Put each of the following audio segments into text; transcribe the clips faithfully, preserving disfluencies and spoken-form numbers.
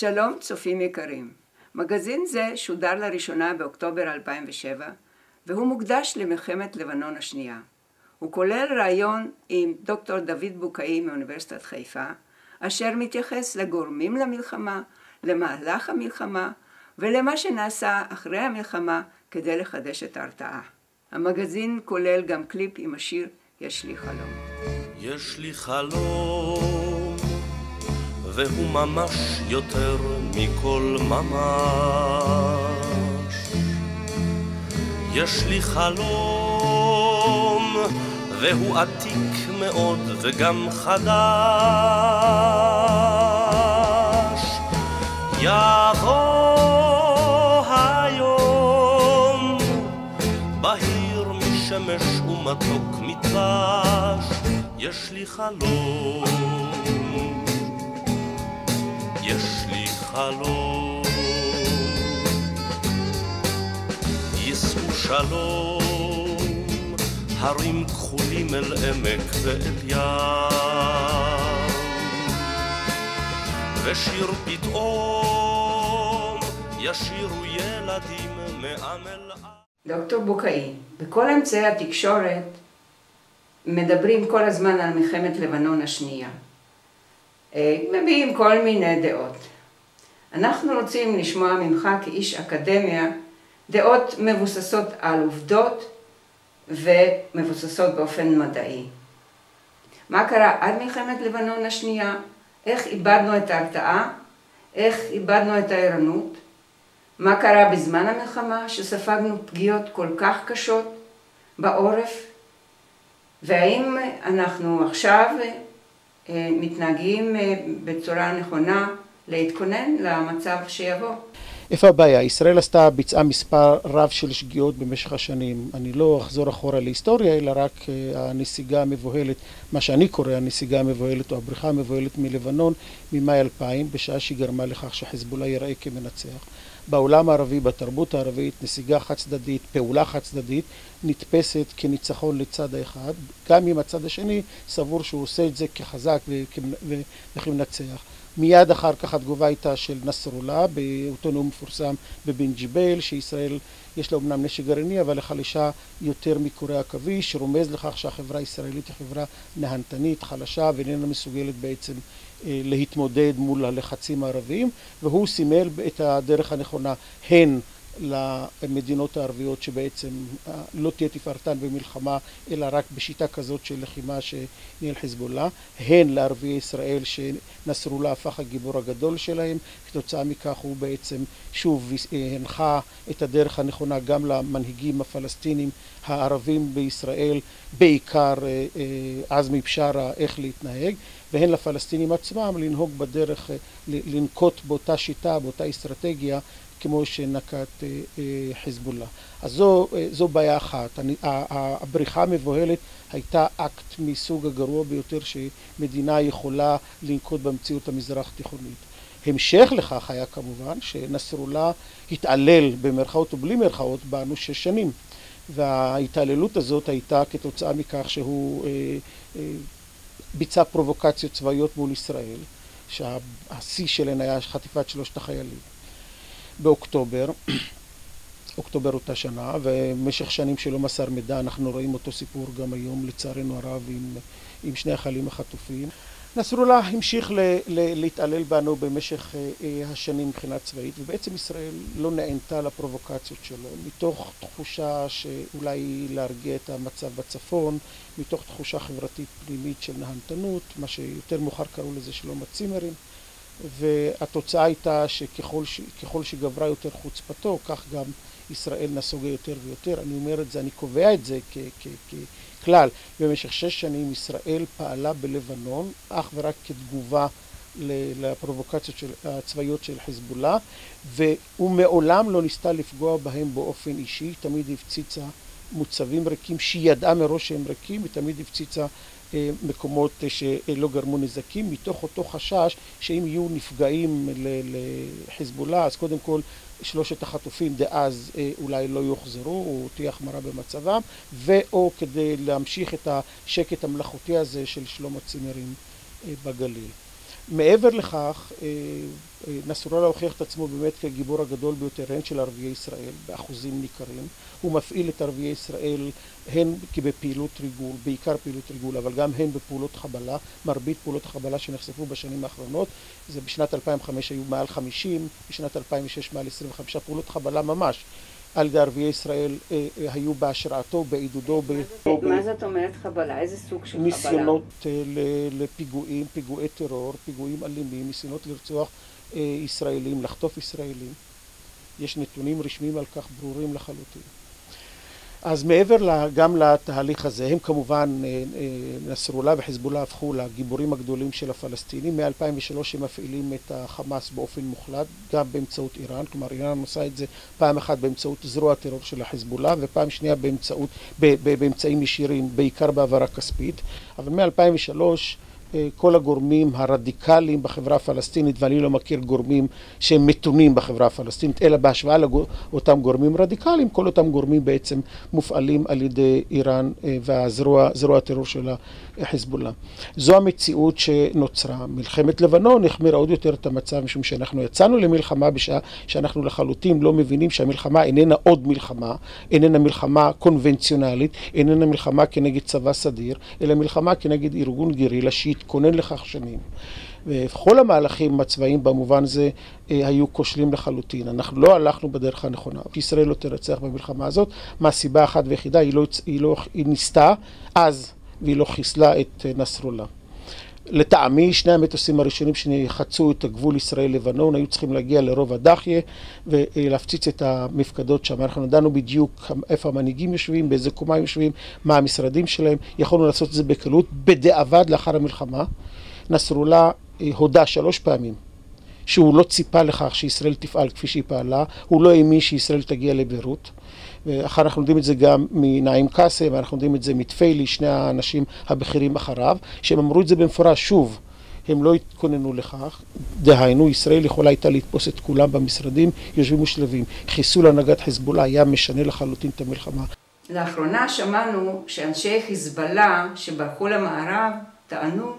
שלום צופים יקרים, מגזין זה שודר לראשונה באוקטובר אלפיים ושבע והוא מוקדש למלחמת לבנון השנייה. הוא כולל ראיון עם דוקטור דוד בוקאי מאוניברסיטת חיפה, אשר מתייחס לגורמים למלחמה, למהלך המלחמה ולמה שנעשה אחרי המלחמה כדי לחדש את ההרתעה. המגזין כולל גם קליפ עם השיר יש לי חלום. יש לי חלום והוא ממש יותר מכל ממש. יש לי חלום והוא עתיק מאוד וגם חדש. יבוא היום בהיר משמש ומתוק מדבש. יש לי חלום, יש לי חלום, יישאו שלום הרים כחולים אל עמק ואל ים, ושיר פתאום ישירו ילדים מעם אל עם. דוקטור בוקאי, בכל אמצעי התקשורת מדברים כל הזמן על מלחמת לבנון השנייה. מביאים כל מיני דעות. אנחנו רוצים לשמוע ממך כאיש אקדמיה דעות מבוססות על עובדות ומבוססות באופן מדעי. מה קרה עד מלחמת לבנון השנייה? איך איבדנו את ההרתעה? איך איבדנו את הערנות? מה קרה בזמן המלחמה שספגנו פגיעות כל כך קשות בעורף? והאם אנחנו עכשיו מתנהגים בצורה נכונה להתכונן למצב שיבוא? איפה הבעיה? ישראל עשתה, ביצעה מספר רב של שגיאות במשך השנים. אני לא אחזור אחורה להיסטוריה, אלא רק הנסיגה המבוהלת, מה שאני קורא הנסיגה המבוהלת או הבריחה המבוהלת מלבנון ממאי אלפיים, בשעה שהיא גרמה לכך שחיזבאללה ייראה כמנצח. בעולם הערבי, בתרבות הערבית, נסיגה חד צדדית, פעולה חד צדדית, נתפסת כניצחון לצד האחד, גם אם הצד השני סבור שהוא עושה את זה כחזק וכמנצח. מיד אחר כך התגובה הייתה של נסראללה, באותו נאום מפורסם בבן ג'יבל, שישראל יש לה אומנם נשק גרעיני, אבל לחלישה יותר מקורי עכביש, שרומז לכך שהחברה הישראלית היא חברה נהנתנית, חלשה, ואיננה מסוגלת בעצם להתמודד מול הלחצים הערביים, והוא סימל את הדרך הנכונה הן למדינות הערביות שבעצם לא תהיה תפארתן במלחמה אלא רק בשיטה כזאת של לחימה שניהל חיזבאללה, הן לערביי ישראל שנסראללה הפך הגיבור הגדול שלהם. כתוצאה מכך הוא בעצם שוב הנחה את הדרך הנכונה גם למנהיגים הפלסטינים הערבים בישראל, בעיקר עזמי בשארה, איך להתנהג, והן לפלסטינים עצמם לנהוג בדרך, לנקוט באותה שיטה, באותה אסטרטגיה כמו שנקט חיזבאללה. אז זו, זו בעיה אחת. הבריחה המבוהלת הייתה אקט מסוג הגרוע ביותר שמדינה יכולה לנקוט במציאות המזרח תיכונית. המשך לכך היה כמובן שנסראללה התעלל במרכאות ובלי מרכאות בנו שש שנים. וההתעללות הזאת הייתה כתוצאה מכך שהוא ביצע פרובוקציות צבאיות מול ישראל, שהשיא שלהן היה חטיפת שלושת החיילים. באוקטובר, אוקטובר אותה שנה, ובמשך שנים שלא מסר מידע, אנחנו רואים אותו סיפור גם היום לצערנו הרב עם, עם שני החיילים החטופים. נסראללה המשיך ל, ל, להתעלל בנו במשך אה, השנים מבחינה צבאית, ובעצם ישראל לא נענתה לפרובוקציות שלו, מתוך תחושה שאולי להרגיע את המצב בצפון, מתוך תחושה חברתית פנימית של נהנתנות, מה שיותר מאוחר קראו לזה שלום הצימרים. והתוצאה הייתה שככל ש... ככל שגברה יותר חוצפתו, כך גם ישראל נסוגה יותר ויותר. אני אומר את זה, אני קובע את זה כ... כ... ככלל. במשך שש שנים ישראל פעלה בלבנון, אך ורק כתגובה לפרובוקציות של... הצבאיות של חיזבאללה, והוא מעולם לא ניסתה לפגוע בהם באופן אישי, תמיד הפציצה מוצבים ריקים, שהיא ידעה מראש שהם ריקים, ותמיד הפציצה מקומות שלא גרמו נזקים, מתוך אותו חשש שאם יהיו נפגעים לחיזבאללה, אז קודם כל שלושת החטופים דאז אולי לא יוחזרו, או תהיה החמרה במצבם, ואו כדי להמשיך את השקט המלאכותי הזה של שלום הצימרים בגליל. מעבר לכך, נסראללה הוכיח את עצמו באמת כגיבור הגדול ביותר, הן של ערביי ישראל, באחוזים ניכרים. הוא מפעיל את ערביי ישראל הן בפעילות ריגול, בעיקר פעילות ריגול, אבל גם הן בפעולות חבלה, מרבית פעולות החבלה שנחשפו בשנים האחרונות. זה בשנת אלפיים וחמש היו מעל חמישים, בשנת אלפיים ושש מעל עשרים וחמש פעולות חבלה ממש. על ידי ערביי ישראל אה, אה, היו בהשראתו, בעידודו. מה, ב... מה זאת אומרת חבלה? איזה סוג של ניסיונות חבלה? ניסיונות אה, לפיגועים, פיגועי טרור, פיגועים אלימים, ניסיונות לרצוח אה, ישראלים, לחטוף ישראלים. יש נתונים רשמיים על כך ברורים לחלוטין. אז מעבר גם לתהליך הזה, הם כמובן, נסראללה וחיזבאללה הפכו לגיבורים הגדולים של הפלסטינים. מ-אלפיים ושלוש הם מפעילים את החמאס באופן מוחלט, גם באמצעות איראן. כלומר, איראן עושה את זה פעם אחת באמצעות זרוע הטרור של החיזבאללה, ופעם שנייה באמצעות, באמצעים ישירים, בעיקר בעברה כספית. אבל מ-אלפיים ושלוש כל הגורמים הרדיקליים בחברה הפלסטינית, ואני לא מכיר גורמים שהם מתונים בחברה הפלסטינית, אלא בהשוואה לאותם גורמים רדיקליים, כל אותם גורמים בעצם מופעלים על ידי איראן והזרוע, זרוע הטרור של החיזבאללה. זו המציאות שנוצרה. מלחמת לבנון החמירה עוד יותר את המצב, משום שאנחנו יצאנו למלחמה בשעה שאנחנו לחלוטין לא מבינים שהמלחמה איננה עוד מלחמה, איננה מלחמה קונבנציונלית, איננה מלחמה כנגד צבא סדיר, אלא מלחמה כנגד ארגון גרילה שהתכונן לכך שנים. וכל המהלכים הצבאיים במובן זה אה, היו כושלים לחלוטין. אנחנו לא הלכנו בדרך הנכונה. ישראל לא תרצח במלחמה הזאת, מהסיבה אחת ויחידה, היא לא, היא לא היא ניסתה אז, והיא לא חיסלה את אה, נסראללה. לטעמי, שני המטוסים הראשונים שחצו את הגבול ישראל-לבנון היו צריכים להגיע לרובע דחיה ולהפציץ את המפקדות שם. אנחנו ידענו בדיוק איפה המנהיגים יושבים, באיזה קומה יושבים, מה המשרדים שלהם. יכולנו לעשות את זה בקלות, בדיעבד לאחר המלחמה. נסראללה הודה שלוש פעמים שהוא לא ציפה לכך שישראל תפעל כפי שהיא פעלה, הוא לא האמין שישראל תגיע לביירות. ואחר אנחנו יודעים את זה גם מנעים קאסם, ואנחנו יודעים את זה מתפיילי, שני האנשים הבכירים אחריו, שהם אמרו את זה במפורש. שוב, הם לא התכוננו לכך. דהיינו, ישראל יכולה הייתה לתפוס את כולם במשרדים, יושבים ושלבים. חיסול הנהגת חיזבאללה היה משנה לחלוטין את המלחמה. לאחרונה שמענו שאנשי חיזבאללה שברחו למערב טענו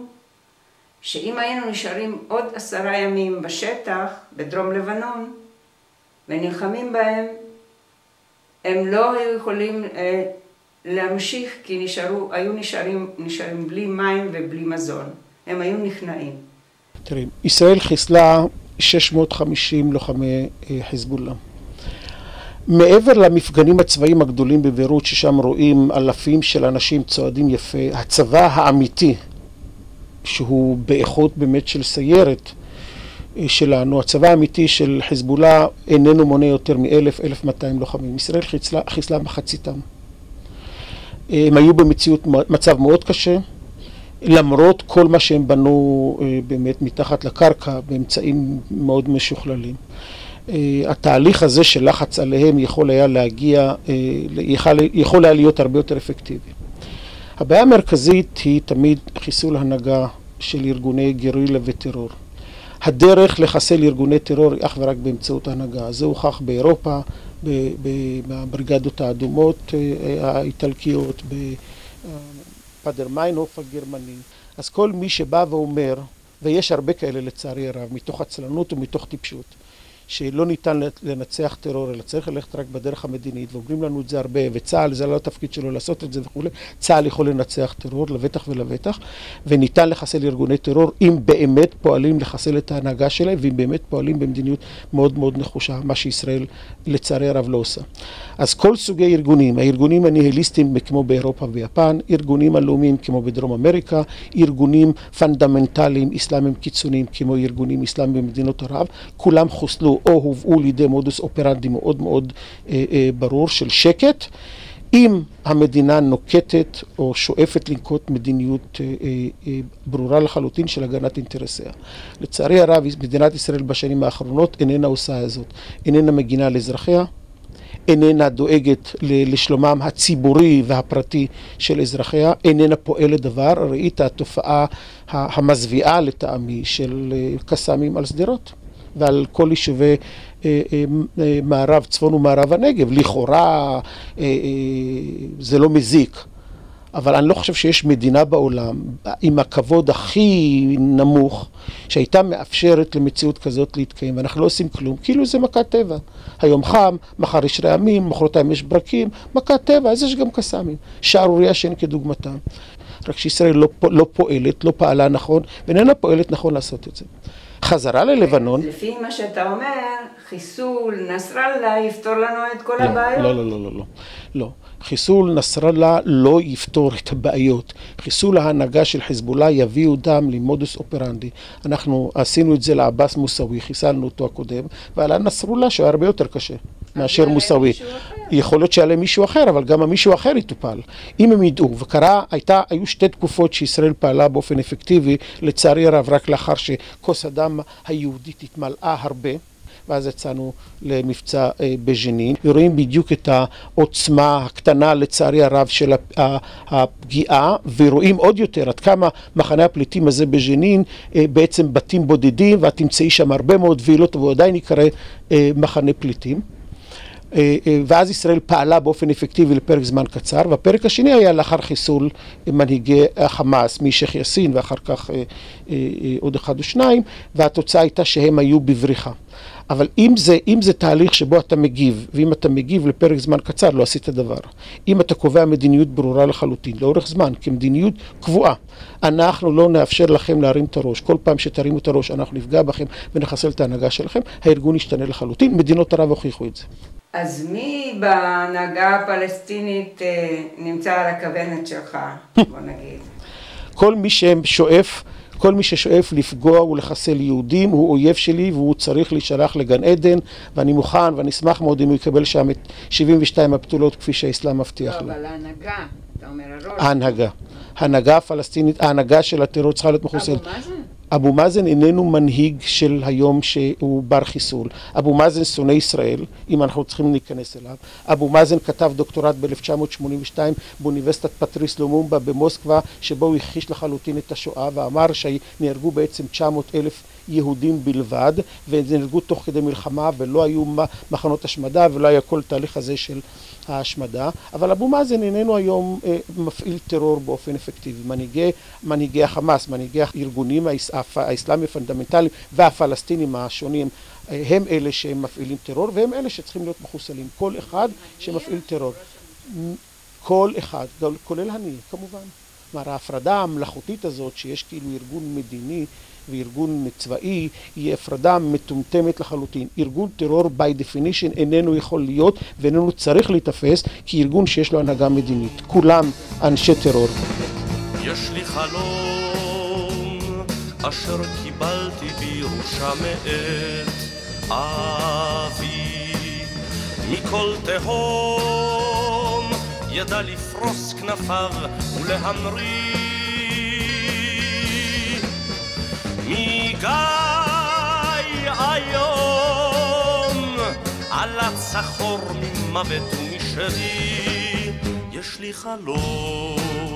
שאם היינו נשארים עוד עשרה ימים בשטח, בדרום לבנון, ונלחמים בהם, הם לא היו יכולים אה, להמשיך, כי נשארו, היו נשארים, נשארים בלי מים ובלי מזון. הם היו נכנעים. תראי, ישראל חיסלה שש מאות וחמישים לוחמי אה, חיזבאללה. מעבר למפגנים הצבאיים הגדולים בביירות, ששם רואים אלפים של אנשים צועדים יפה, הצבא האמיתי, שהוא באיכות באמת של סיירת שלנו, הצבא האמיתי של חיזבאללה איננו מונה יותר מ-אלף עד אלף ומאתיים לוחמים. ישראל חיסלה, חיסלה מחציתם. הם היו במציאות מצב מאוד קשה, למרות כל מה שהם בנו באמת מתחת לקרקע באמצעים מאוד משוכללים. התהליך הזה של לחץ עליהם יכול היה להגיע, יכול, יכול היה להיות הרבה יותר אפקטיבי. הבעיה המרכזית היא תמיד חיסול הנהגה של ארגוני גרילה וטרור. הדרך לחסל ארגוני טרור היא אך ורק באמצעות ההנהגה. זה הוכח באירופה, בבריגדות האדומות האיטלקיות, בפדר מיינהוף הגרמני. אז כל מי שבא ואומר, ויש הרבה כאלה לצערי הרב, מתוך עצלנות ומתוך טיפשות, שלא ניתן לנצח טרור, אלא צריך ללכת רק בדרך המדינית, ואומרים לנו את זה הרבה, וצה"ל, זה לא התפקיד שלו לעשות את זה וכו'. צה"ל יכול לנצח טרור, לבטח ולבטח, וניתן לחסל ארגוני טרור, אם באמת פועלים לחסל את ההנהגה שלהם, ואם באמת פועלים במדיניות מאוד מאוד נחושה, מה שישראל לצערי הרב לא עושה. אז כל סוגי ארגונים, הארגונים הניהיליסטיים כמו באירופה וביפן, ארגונים הלאומיים כמו בדרום אמריקה, ארגונים פונדמנטליים, אסלאמיים קיצוניים כמו ארגונים אסלאמיים במדינות ערב, כולם חוסלו או הובאו לידי מודוס אופרנדי מאוד מאוד אה, אה, ברור של שקט, אם המדינה נוקטת או שואפת לנקוט מדיניות אה, אה, ברורה לחלוטין של הגנת אינטרסיה. לצערי הרב, מדינת ישראל בשנים האחרונות איננה עושה זאת, איננה מגינה על אזרחיה, איננה דואגת לשלומם הציבורי והפרטי של אזרחיה, איננה פועלת דבר. ראית התופעה המזוויעה לטעמי של קסאמים על סדרות. ועל כל יישובי אה, אה, מערב, צפון ומערב הנגב. לכאורה אה, אה, זה לא מזיק, אבל אני לא חושב שיש מדינה בעולם עם הכבוד הכי נמוך שהייתה מאפשרת למציאות כזאת להתקיים, ואנחנו לא עושים כלום, כאילו זה מכת טבע. היום חם, מחר יש רעמים, מחרתיים יש ברקים, מכת טבע, אז יש גם קסאמים. שערוריה שאין כדוגמתם. רק שישראל לא, לא פועלת, לא פעלה נכון, ואיננה פועלת נכון לעשות את זה. חזרה ללבנון. לפי מה שאתה אומר, חיסול נסראללה יפתור לנו את כל הבעיות? לא, לא, לא, לא, לא. לא. חיסול נסראללה לא יפתור את הבעיות. חיסול ההנהגה של חיזבאללה יביא אותם למודוס אופרנדי. אנחנו עשינו את זה לעבאס מוסאווי, חיסלנו אותו הקודם, ועל נסראללה שהוא הרבה יותר קשה מאשר מוסאווי. יכול להיות שעלה מישהו אחר, אבל גם המישהו אחר יטופל. אם הם ידעו, וקרה, הייתה, היו שתי תקופות שישראל פעלה באופן אפקטיבי, לצערי הרב, רק לאחר שכוס הדם היהודית התמלאה הרבה, ואז יצאנו למבצע בג'נין, ורואים בדיוק את העוצמה הקטנה לצערי הרב של הפגיעה, ורואים עוד יותר עד כמה מחנה הפליטים הזה בג'נין בעצם בתים בודדים, ואת תמצאי שם הרבה מאוד וילות, והוא עדיין יקרא מחנה פליטים. ואז ישראל פעלה באופן אפקטיבי לפרק זמן קצר, והפרק השני היה לאחר חיסול מנהיגי החמאס, משייח יאסין ואחר כך עוד אחד או שניים, והתוצאה הייתה שהם היו בבריחה. אבל אם זה, אם זה תהליך שבו אתה מגיב, ואם אתה מגיב לפרק זמן קצר, לא עשית דבר. אם אתה קובע מדיניות ברורה לחלוטין, לאורך זמן, כמדיניות קבועה, אנחנו לא נאפשר לכם להרים את הראש. כל פעם שתרימו את הראש, אנחנו נפגע בכם ונחסל את ההנהגה שלכם, הארגון ישתנה לחלוטין. מדינות ערב הוכיחו את זה. אז מי בהנהגה הפלסטינית נמצא על הכוונת שלך, בוא נגיד? כל מי ששואף, כל מי ששואף לפגוע ולחסל יהודים הוא אויב שלי, והוא צריך להישלח לגן עדן, ואני מוכן ואני אשמח מאוד אם הוא יקבל שם את שבעים ושתיים הבתולות כפי שהאסלאם מבטיח לו. לא, אבל ההנהגה, אתה אומר הראש. ההנהגה. ההנהגה הפלסטינית, ההנהגה של הטרור צריכה להיות מחוסלת. אבו מאזן? אבו מאזן איננו מנהיג של היום שהוא בר חיסול. אבו מאזן שונא ישראל, אם אנחנו צריכים להיכנס אליו. אבו מאזן כתב דוקטורט ב-אלף תשע מאות שמונים ושתיים באוניברסיטת פטריס לומומבה במוסקבה, שבו הוא הכחיש לחלוטין את השואה, ואמר שנהרגו בעצם תשע מאות אלף יהודים בלבד, ונהרגו תוך כדי מלחמה, ולא היו מחנות השמדה, ולא היה כל תהליך הזה של ההשמדה. אבל אבו מאזן איננו היום אה, מפעיל טרור באופן אפקטיבי. מנהיגי, מנהיגי החמאס, מנהיגי הארגונים האסלאמיים הפונדמנטליים והפלסטינים השונים, אה, הם אלה שהם מפעילים טרור, והם אלה שצריכים להיות מחוסלים. כל אחד שמפעיל טרור. כל אחד, כולל אני, כמובן. כלומר, ההפרדה המלאכותית הזאת, שיש כאילו ארגון מדיני וארגון צבאי, היא הפרדה מטומטמת לחלוטין. ארגון טרור by definition איננו יכול להיות ואיננו צריך להתאפס כארגון שיש לו הנהגה מדינית. כולם אנשי טרור. יש לי חלום אשר קיבלתי בירושה מאת אבי, מכל תהום ידע לפרוס כנפיו ולהמריא, מגיא היום עלת סחור ממוות ומשרי, יש לי חלום.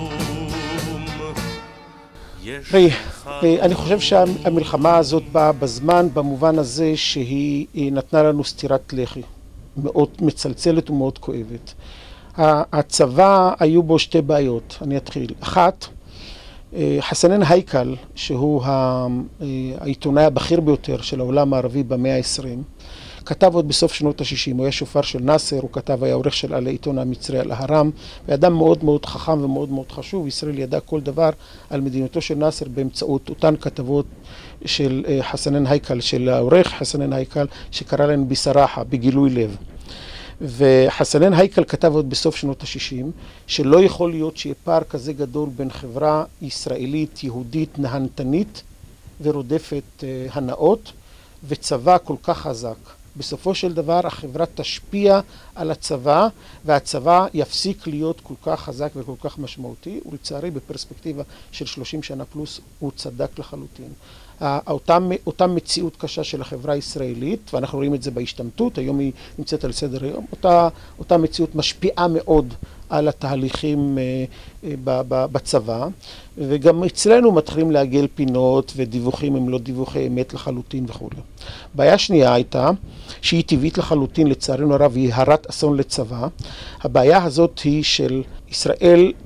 יש לי חלום. אני חושב שהמלחמה הזאת באה בזמן, במובן הזה שהיא נתנה לנו סטירת לחי, מאוד מצלצלת ומאוד כואבת. הצבא היו בו שתי בעיות, אני אתחיל. אחת, חסנן הייקל, שהוא העיתונאי הבכיר ביותר של העולם הערבי במאה ה-עשרים, כתב עוד בסוף שנות ה-שישים, הוא היה שופר של נאסר, הוא כתב, היה עורך של על העיתון המצרי אל-אהרם, ואדם מאוד מאוד חכם ומאוד מאוד חשוב. ישראל ידע כל דבר על מדינתו של נאסר באמצעות אותן כתבות של חסנן הייקל, של העורך חסנן הייקל, שקרא להן בסרחה, בגילוי לב. וחסנן הייקל כתב עוד בסוף שנות ה-שישים, שלא יכול להיות שיהיה פער כזה גדול בין חברה ישראלית, יהודית, נהנתנית ורודפת הנאות, וצבא כל כך חזק. בסופו של דבר החברה תשפיע על הצבא, והצבא יפסיק להיות כל כך חזק וכל כך משמעותי, ולצערי בפרספקטיבה של שלושים שנה פלוס הוא צדק לחלוטין. אותה, אותה מציאות קשה של החברה הישראלית, ואנחנו רואים את זה בהשתמטות, היום היא נמצאת על סדר היום, אותה, אותה מציאות משפיעה מאוד על התהליכים בצבא, וגם אצלנו מתחילים לעגל פינות ודיווחים הם לא דיווחי אמת לחלוטין וכו'. בעיה שנייה הייתה, שהיא טבעית לחלוטין, לצערנו הרב, היא הרת אסון לצבא. הבעיה הזאת היא של ישראל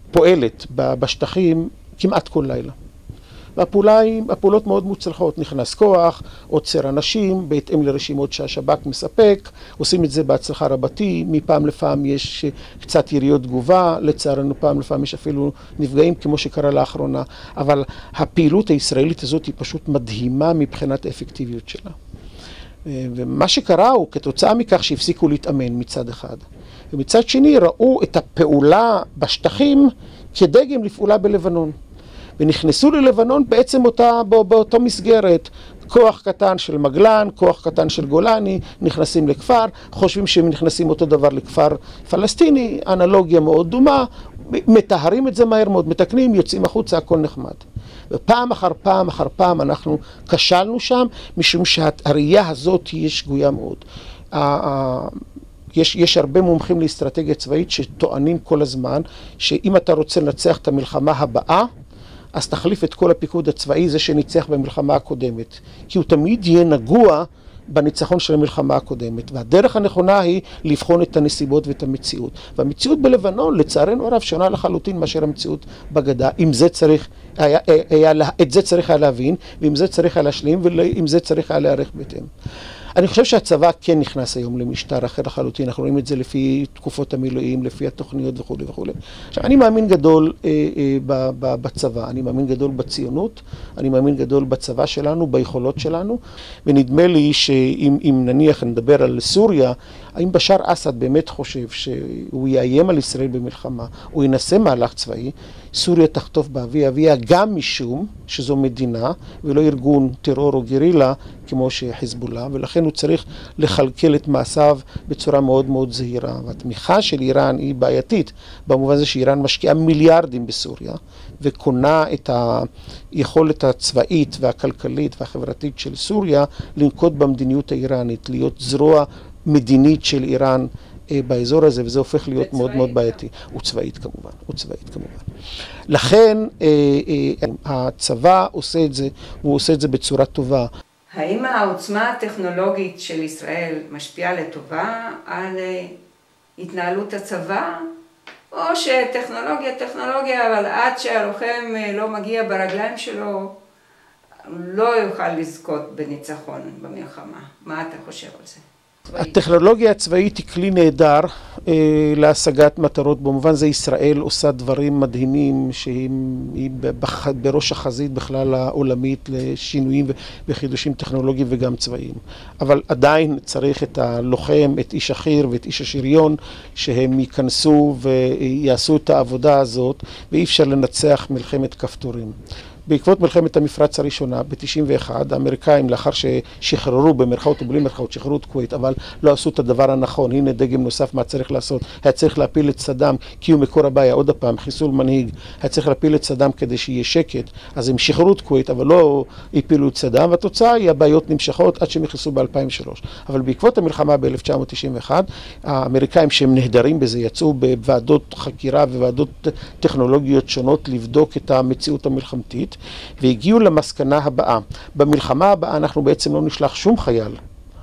פועלת בשטחים כמעט כל לילה. והפעולות מאוד מוצלחות, נכנס כוח, עוצר אנשים, בהתאם לרשימות שהשב"כ מספק, עושים את זה בהצלחה רבתי, מפעם לפעם יש קצת יריות תגובה, לצערנו פעם לפעם יש אפילו נפגעים כמו שקרה לאחרונה, אבל הפעילות הישראלית הזאת היא פשוט מדהימה מבחינת האפקטיביות שלה. ומה שקרה הוא כתוצאה מכך שהפסיקו להתאמן מצד אחד, ומצד שני ראו את הפעולה בשטחים כדגם לפעולה בלבנון. ונכנסו ללבנון בעצם אותה, באותו מסגרת, כוח קטן של מגלן, כוח קטן של גולני, נכנסים לכפר, חושבים שהם נכנסים אותו דבר לכפר פלסטיני, אנלוגיה מאוד דומה, מטהרים את זה מהר מאוד, מתקנים, יוצאים החוצה, הכל נחמד. ופעם אחר פעם אחר פעם אנחנו כשלנו שם, משום שהראייה הזאת היא שגויה מאוד. יש, יש הרבה מומחים לאסטרטגיה צבאית שטוענים כל הזמן, שאם אתה רוצה לנצח את המלחמה הבאה, אז תחליף את כל הפיקוד הצבאי, זה שניצח במלחמה הקודמת. כי הוא תמיד יהיה נגוע בניצחון של המלחמה הקודמת. והדרך הנכונה היא לבחון את הנסיבות ואת המציאות. והמציאות בלבנון, לצערנו הרב, שונה לחלוטין מאשר המציאות בגדה. עם זה צריך היה, היה, את זה צריך היה להבין, ועם זה צריך היה להשלים, ועם זה צריך היה להיערך בהתאם. אני חושב שהצבא כן נכנס היום למשטר אחר לחלוטין, אנחנו רואים את זה לפי תקופות המילואים, לפי התוכניות וכו' וכו'. עכשיו, אני מאמין גדול אה, אה, ב, ב, בצבא, אני מאמין גדול בציונות, אני מאמין גדול בצבא שלנו, ביכולות שלנו, ונדמה לי שאם אם נניח נדבר על סוריה, האם בשאר אסד באמת חושב שהוא יאיים על ישראל במלחמה, הוא ינסה מהלך צבאי, סוריה תחטוף באבי אביה גם משום שזו מדינה ולא ארגון טרור או גרילה כמו שחיזבאללה, ולכן הוא צריך לכלכל את מעשיו בצורה מאוד מאוד זהירה. והתמיכה של איראן היא בעייתית במובן זה שאיראן משקיעה מיליארדים בסוריה וקונה את היכולת הצבאית והכלכלית והחברתית של סוריה לנקוט במדיניות האיראנית, להיות זרוע מדינית של איראן באזור הזה, וזה הופך להיות מאוד מאוד בעייתי. הוא צבאית כמובן, הוא צבאית כמובן. לכן הצבא עושה את זה, והוא עושה את זה בצורה טובה. האם העוצמה הטכנולוגית של ישראל משפיעה לטובה על התנהלות הצבא? או שטכנולוגיה, טכנולוגיה, אבל עד שהלוחם לא מגיע ברגליים שלו, לא יוכל לזכות בניצחון במלחמה. מה אתה חושב על זה? הטכנולוגיה הצבאית היא כלי נהדר אה, להשגת מטרות, במובן זה ישראל עושה דברים מדהימים שהיא בח, בראש החזית בכלל העולמית לשינויים וחידושים טכנולוגיים וגם צבאיים. אבל עדיין צריך את הלוחם, את איש החי"ר ואת איש השריון שהם ייכנסו ויעשו את העבודה הזאת, ואי אפשר לנצח מלחמת כפתורים. בעקבות מלחמת המפרץ הראשונה, ב-תשעים ואחת, האמריקאים, לאחר ששחררו במרכאות ובלי מרכאות, שחררו את כווית, אבל לא עשו את הדבר הנכון, הנה דגם נוסף, מה צריך לעשות? היה צריך להפיל את סדאם, כי הוא מקור הבעיה, עוד הפעם, חיסול מנהיג, היה צריך להפיל את סדאם כדי שיהיה שקט, אז הם שחררו את כווית, אבל לא הפילו את סדאם, והתוצאה היא הבעיות נמשכות עד שהם נכנסו ב-אלפיים ושלוש. אבל בעקבות המלחמה ב-אלף תשע מאות תשעים ואחת, האמריקאים שהם נהדרים בזה, יצאו בוועדות חקירה וועדות טכנולוגיות שונות לבדוק את המציאות המלחמתית, והגיעו למסקנה הבאה. במלחמה הבאה אנחנו בעצם לא נשלח שום חייל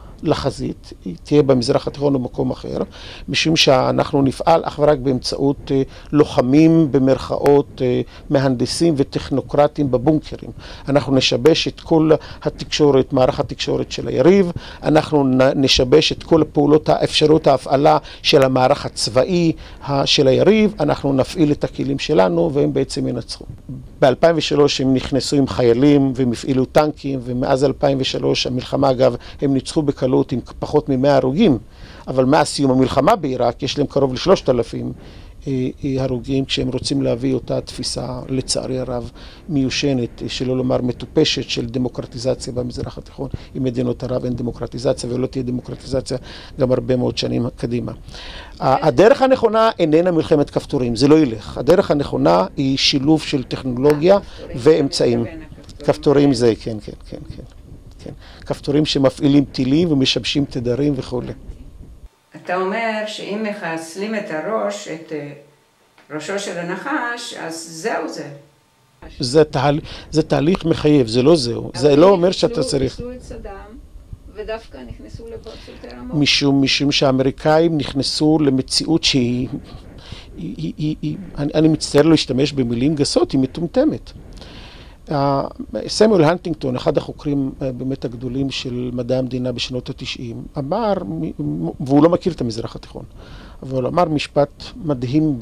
לחזית, היא תהיה במזרח התיכון או מקום אחר, משום שאנחנו נפעל אך ורק באמצעות לוחמים במרכאות, מהנדסים וטכנוקרטים בבונקרים. אנחנו נשבש את כל התקשורת, מערך התקשורת של היריב, אנחנו נשבש את כל הפעולות, האפשרות ההפעלה של המערך הצבאי של היריב, אנחנו נפעיל את הכלים שלנו והם בעצם ינצחו. ב-אלפיים ושלוש הם נכנסו עם חיילים והם הפעילו טנקים, ומאז אלפיים ושלוש המלחמה אגב הם ניצחו בקלות עם פחות ממאה הרוגים, אבל מאז סיום המלחמה בעיראק יש להם קרוב לשלושת אלפים הרוגים, כשהם רוצים להביא אותה תפיסה לצערי הרב מיושנת, שלא לומר מטופשת, של דמוקרטיזציה במזרח התיכון. עם מדינות ערב אין דמוקרטיזציה ולא תהיה דמוקרטיזציה גם הרבה מאוד שנים קדימה. הדרך הנכונה איננה מלחמת כפתורים, זה לא ילך. הדרך הנכונה היא שילוב של טכנולוגיה ואמצעים. כפתורים זה, כן, כן, כן, כן. כן. כפתורים שמפעילים טילים ומשבשים תדרים וכו'. אתה אומר שאם מחסלים את הראש, את ראשו של הנחש, אז זהו זה. זה, תהל... זה תהליך מחייב, זה לא זהו. זה לא אומר שאתה צריך. חיסלו את סדאם, ודווקא נכנסו לבוץ יותר עמוק. משום, משום שהאמריקאים נכנסו למציאות שהיא היא, היא, היא, אני, אני מצטער להשתמש במילים גסות, היא מטומטמת. סמואל הנטינגטון, אחד החוקרים באמת הגדולים של מדעי המדינה בשנות התשעים, אמר, והוא לא מכיר את המזרח התיכון, אבל הוא אמר משפט מדהים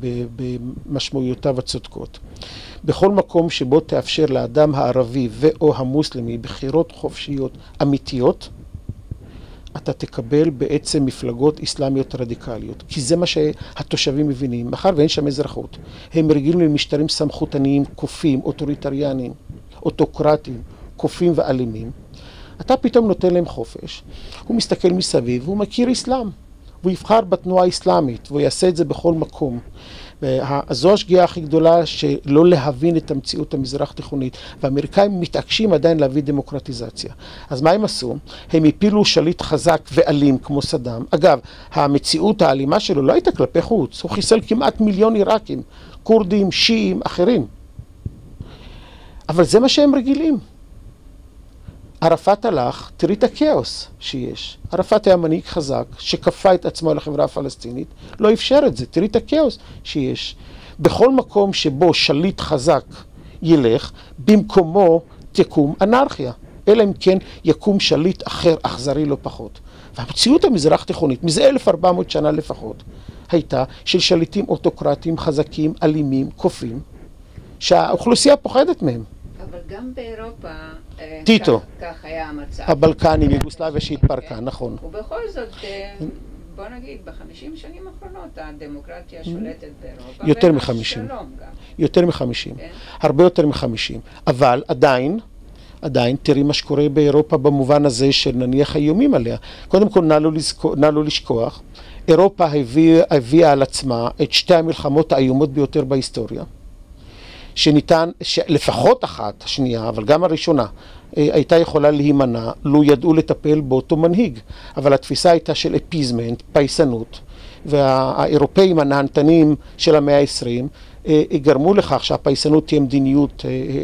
במשמעויותיו הצודקות. בכל מקום שבו תאפשר לאדם הערבי ואו המוסלמי בחירות חופשיות אמיתיות, אתה תקבל בעצם מפלגות אסלאמיות רדיקליות, כי זה מה שהתושבים מבינים. מאחר ואין שם אזרחות, הם רגילים למשטרים סמכותניים, כופים, אוטוריטריאניים, אוטוקרטיים, כופים ואלימים. אתה פתאום נותן להם חופש, הוא מסתכל מסביב, הוא מכיר אסלאם, והוא יבחר בתנועה האסלאמית, והוא יעשה את זה בכל מקום. זו השגיאה הכי גדולה שלא להבין את המציאות המזרח תיכונית, והאמריקאים מתעקשים עדיין להביא דמוקרטיזציה. אז מה הם עשו? הם הפילו שליט חזק ואלים כמו סדאם. אגב, המציאות האלימה שלו לא הייתה כלפי חוץ, הוא חיסל כמעט מיליון עיראקים, קורדים, שיעים, אחרים. אבל זה מה שהם רגילים. ערפאת הלך, תראי את הכאוס שיש. ערפאת היה מנהיג חזק, שכפה את עצמו לחברה הפלסטינית, לא אפשר את זה. תראי את הכאוס שיש. בכל מקום שבו שליט חזק ילך, במקומו תקום אנרכיה. אלא אם כן יקום שליט אחר, אכזרי לא פחות. והמציאות המזרח תיכונית, מזה אלף וארבע מאות שנה לפחות, הייתה של שליטים אוטוקרטיים, חזקים, אלימים, כופים, שהאוכלוסייה פוחדת מהם. אבל גם באירופה, טיטו, כך, כך היה המצב. הבלקנים, יוגוסלביה שהתפרקה, נכון. ובכל זאת, בוא נגיד, בחמישים שנים האחרונות, הדמוקרטיה שולטת באירופה. יותר מחמישים. יותר מחמישים. הרבה יותר מחמישים. אבל עדיין, עדיין, תראי מה שקורה באירופה במובן הזה של נניח האיומים עליה. קודם כל, נא לא לשכוח, אירופה הביאה, הביאה על עצמה את שתי המלחמות האיומות ביותר בהיסטוריה. שניתן, לפחות אחת, השנייה, אבל גם הראשונה, הייתה יכולה להימנע, לא ידעו לטפל באותו מנהיג. אבל התפיסה הייתה של אפיזמנט, פייסנות, והאירופאים הנהנתנים של המאה ה-עשרים גרמו לכך שהפייסנות תהיה מדיניות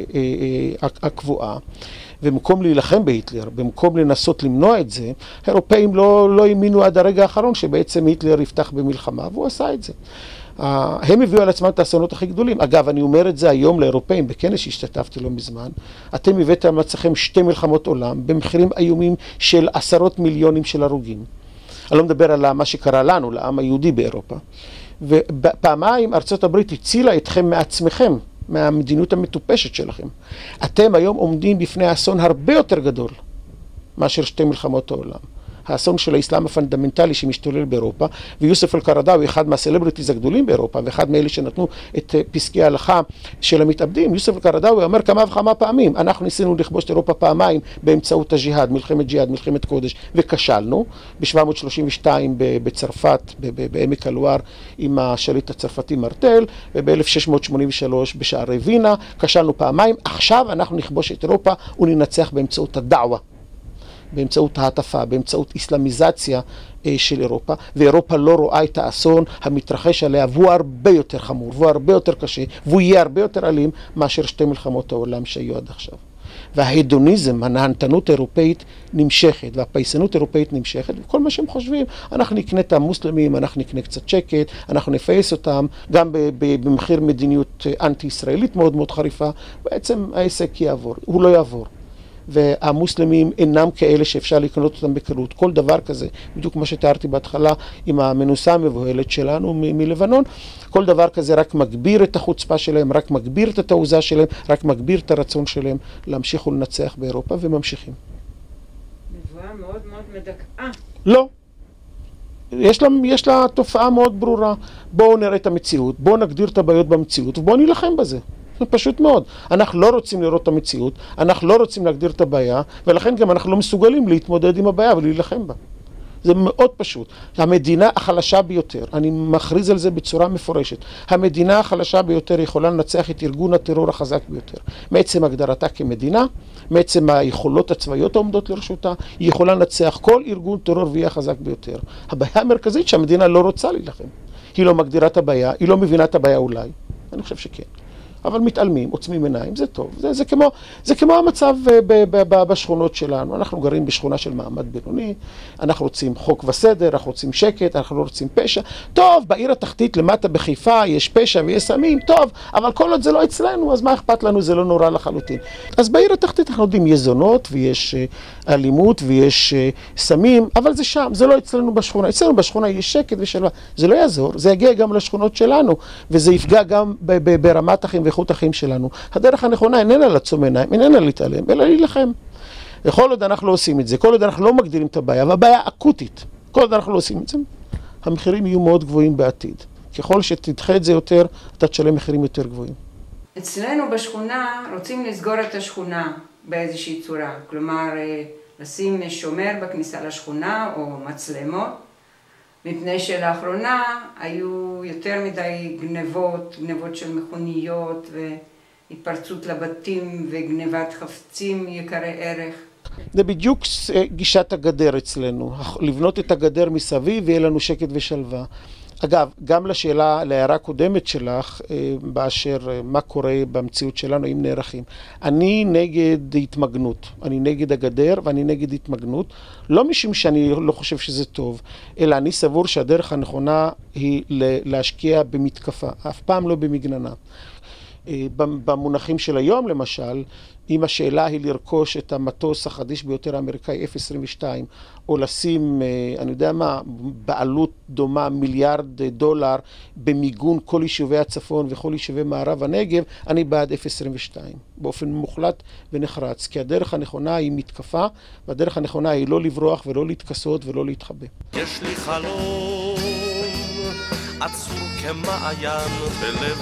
הקבועה. ובמקום להילחם בהיטלר, במקום לנסות למנוע את זה, האירופאים לא, לא האמינו עד הרגע האחרון שבעצם היטלר יפתח במלחמה, והוא עשה את זה. הם הביאו על עצמם את האסונות הכי גדולים. אגב, אני אומר את זה היום לאירופאים, בכנס שהשתתפתי לא מזמן, אתם הבאתם על עצמכם שתי מלחמות עולם, במחירים איומים של עשרות מיליונים של הרוגים. אני לא מדבר על מה שקרה לנו, לעם היהודי באירופה. ופעמיים ארצות הברית הצילה אתכם מעצמכם, מהמדיניות המטופשת שלכם. אתם היום עומדים בפני אסון הרבה יותר גדול מאשר שתי מלחמות העולם. האסון של האסלאם הפונדמנטלי שמשתולל באירופה, ויוסף אל-קרדאווי, אחד מהסלבריטיז הגדולים באירופה, ואחד מאלה שנתנו את פסקי ההלכה של המתאבדים, יוסף אל-קרדאווי אומר כמה וכמה פעמים, אנחנו ניסינו לכבוש את אירופה פעמיים באמצעות הג'יהאד, מלחמת ג'יהאד, מלחמת קודש, וכשלנו, ב-שבע מאות שלושים ושתיים בצרפת, בעמק הלואר, עם השליט הצרפתי מרטל, וב-אלף שש מאות שמונים ושלוש בשערי וינה, כשלנו פעמיים, עכשיו אנחנו נכבוש את אירופה וננצח באמצעות הדעווה. באמצעות ההטפה, באמצעות איסלאמיזציה של אירופה, ואירופה לא רואה את האסון המתרחש עליה, והוא הרבה יותר חמור, והוא הרבה יותר קשה, והוא יהיה הרבה יותר אלים מאשר שתי מלחמות העולם שהיו עד עכשיו. וההדוניזם, הנהנתנות האירופאית נמשכת, והפייסנות האירופאית נמשכת, וכל מה שהם חושבים, אנחנו נקנה את המוסלמים, אנחנו נקנה קצת שקט, אנחנו נפייס אותם, גם במחיר מדיניות אנטי-ישראלית מאוד מאוד חריפה, בעצם העסק יעבור, הוא לא יעבור. והמוסלמים אינם כאלה שאפשר לקנות אותם בקלות. כל דבר כזה, בדיוק כמו שתיארתי בהתחלה עם המנוסה המבוהלת שלנו מ- מלבנון, כל דבר כזה רק מגביר את החוצפה שלהם, רק מגביר את התעוזה שלהם, רק מגביר את הרצון שלהם להמשיך ולנצח באירופה, וממשיכים. נבואה מאוד מאוד מדכאה. לא. יש לה, יש לה תופעה מאוד ברורה. בואו נראה את המציאות, בואו נגדיר את הבעיות במציאות, ובואו נילחם בזה. זה פשוט מאוד. אנחנו לא רוצים לראות את המציאות, אנחנו לא רוצים להגדיר את הבעיה, ולכן גם אנחנו לא מסוגלים להתמודד עם הבעיה ולהילחם בה. זה מאוד פשוט. המדינה החלשה ביותר, אני מכריז על זה בצורה מפורשת, המדינה החלשה ביותר יכולה לנצח את ארגון הטרור החזק ביותר. מעצם הגדרתה כמדינה, מעצם היכולות הצבאיות העומדות לרשותה, היא יכולה לנצח כל ארגון טרור והיא החזק ביותר. הבעיה המרכזית שהמדינה לא רוצה להילחם. היא לא מגדירה את הבעיה, היא לא מבינה את הבעיה אולי. אני חושב שכן. אבל מתעלמים, עוצמים עיניים, זה טוב. זה, זה כמו, זה כמו המצב ב, ב, ב, בשכונות שלנו. אנחנו גרים בשכונה של מעמד בינוני, אנחנו רוצים חוק וסדר, אנחנו רוצים שקט, אנחנו לא רוצים פשע. טוב, בעיר התחתית למטה בחיפה יש פשע ויש סמים, טוב, אבל כל עוד זה לא אצלנו, אז מה אכפת לנו? זה לא נורא לחלוטין. אז בעיר התחתית אנחנו יודעים, יש זונות ויש אלימות ויש סמים, אבל זה שם, זה לא אצלנו בשכונה. אצלנו בשכונה יש שקט ושלווה. זה לא יעזור, זה יגיע גם לשכונות שלנו, וזה יפגע גם ב- ב- ברמת החיים ואיכות החיים שלנו. הדרך הנכונה איננה לעצום עיניים, איננה להתעלם, אלא להילחם. כל עוד אנחנו לא עושים את זה, כל עוד אנחנו לא מגדירים את הבעיה, והבעיה אקוטית, כל עוד אנחנו לא עושים את זה, המחירים יהיו מאוד גבוהים בעתיד. ככל שתדחה את זה יותר, אתה תשלם מחירים יותר גבוהים. אצלנו בשכונה רוצים לסגור את השכונה באיזושהי צורה, כלומר לשים שומר בכניסה לשכונה או מצלמות, מפני שלאחרונה היו יותר מדי גנבות, גנבות של מכוניות והתפרצות לבתים וגנבת חפצים יקרי ערך. זה בדיוק גישת הגדר אצלנו, לבנות את הגדר מסביב ויהיה לנו שקט ושלווה. אגב, גם לשאלה, להערה קודמת שלך, באשר מה קורה במציאות שלנו, אם נערכים. אני נגד התמגנות, אני נגד הגדר ואני נגד התמגנות, לא משום שאני לא חושב שזה טוב, אלא אני סבור שהדרך הנכונה היא להשקיע במתקפה, אף פעם לא במגננה. במונחים של היום למשל, אם השאלה היא לרכוש את המטוס החדיש ביותר האמריקאי אף עשרים ושתיים, או לשים, אני יודע מה, בעלות דומה מיליארד דולר במיגון כל יישובי הצפון וכל יישובי מערב הנגב, אני בעד אף עשרים ושתיים, באופן מוחלט ונחרץ, כי הדרך הנכונה היא מתקפה, והדרך הנכונה היא לא לברוח ולא להתכסות ולא להתחבא. יש לי חלום עצור כמעיין בלב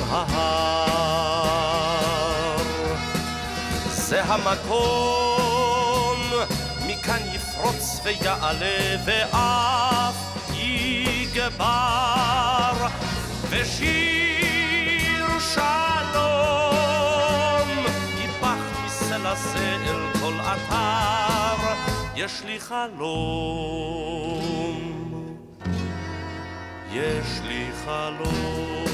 ההר, זה המקום, מכאן יפרוץ ויעלה ואף יגבר, ושיר שלום ייפח מסלע זה אל כל אתר. יש לי חלום, יש לי חלום.